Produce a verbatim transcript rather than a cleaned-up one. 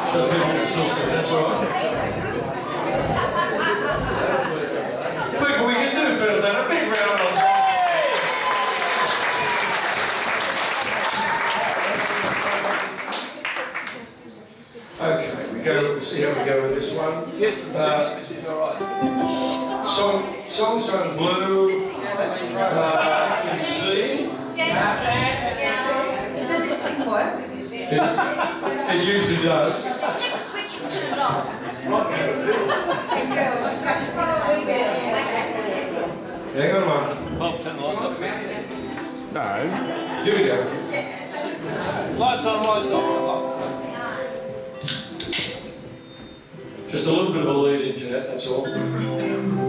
So people can still see, that's all right. People, we can do better than a big round of applause. Okay, we go, see how we go with this one. Uh, song, song sung blue, uh, in C. Does this thing work? It, it usually does. Switch it to the lock. Hang on a moment. No. Here we go. Lights on, lights off. Just a little bit of a lead in, Jeanette, that's all.